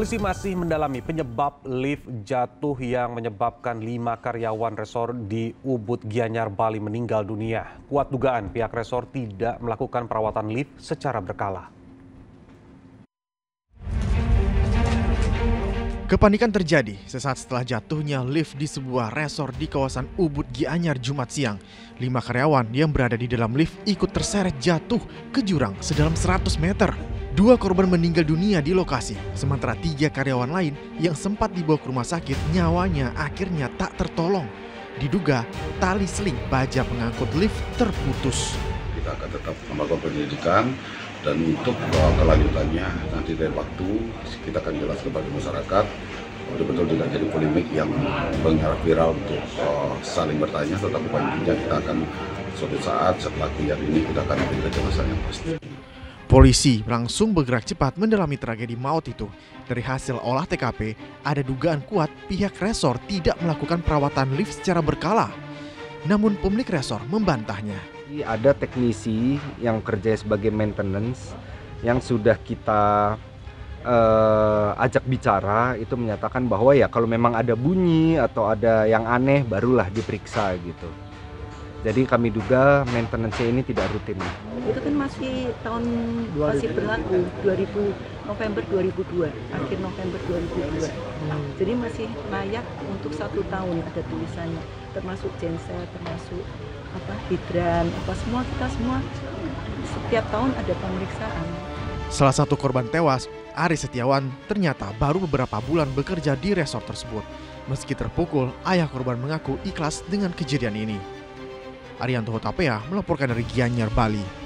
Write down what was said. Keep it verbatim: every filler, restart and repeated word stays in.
Polisi masih mendalami penyebab lift jatuh yang menyebabkan lima karyawan resor di Ubud, Gianyar, Bali meninggal dunia. Kuat dugaan pihak resor tidak melakukan perawatan lift secara berkala. Kepanikan terjadi sesaat setelah jatuhnya lift di sebuah resor di kawasan Ubud, Gianyar, Jumat siang. Lima karyawan yang berada di dalam lift ikut terseret jatuh ke jurang sedalam seratus meter. Dua korban meninggal dunia di lokasi, sementara tiga karyawan lain yang sempat dibawa ke rumah sakit nyawanya akhirnya tak tertolong. Diduga tali seling baja pengangkut lift terputus. Kita akan tetap melakukan penyelidikan dan untuk kelanjutannya nanti dari waktu kita akan jelaskan kepada masyarakat. Betul-betul tidak jadi polemik yang mengarah viral untuk uh, saling bertanya, tetapi intinya kita akan suatu saat setelah kejadian ini kita akan memberikan kejelasan yang pasti. Polisi langsung bergerak cepat mendalami tragedi maut itu. Dari hasil olah T K P, ada dugaan kuat pihak resor tidak melakukan perawatan lift secara berkala. Namun pemilik resor membantahnya. Ada teknisi yang kerja sebagai maintenance yang sudah kita uh, ajak bicara, itu menyatakan bahwa ya kalau memang ada bunyi atau ada yang aneh barulah diperiksa gitu. Jadi kami duga maintenance ini tidak rutin. Itu kan masih tahun masih berlaku dua ribu November dua ribu dua, akhir November dua ribu dua. Hmm. Jadi masih layak untuk satu tahun ada tulisannya, termasuk genset, termasuk apa hidran, apa semua kita semua setiap tahun ada pemeriksaan. Salah satu korban tewas, Aris Setiawan, ternyata baru beberapa bulan bekerja di resort tersebut. Meski terpukul, ayah korban mengaku ikhlas dengan kejadian ini. Arianto Hotapea melaporkan dari Gianyar, Bali.